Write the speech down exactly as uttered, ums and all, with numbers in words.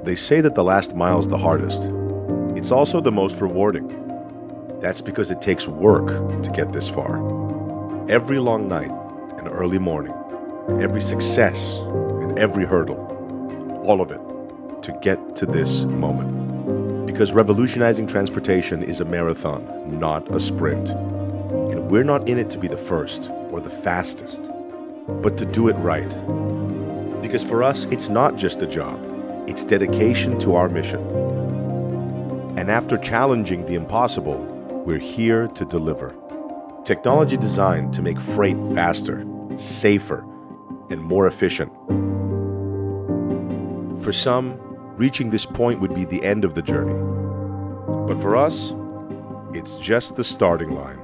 They say that the last mile is the hardest. It's also the most rewarding. That's because it takes work to get this far. Every long night and early morning, every success and every hurdle, all of it to get to this moment. Because revolutionizing transportation is a marathon, not a sprint. And we're not in it to be the first or the fastest, but to do it right. Because for us, it's not just a job, it's dedication to our mission. And after challenging the impossible, we're here to deliver. Technology designed to make freight faster, safer, and more efficient. For some, reaching this point would be the end of the journey. But for us, it's just the starting line.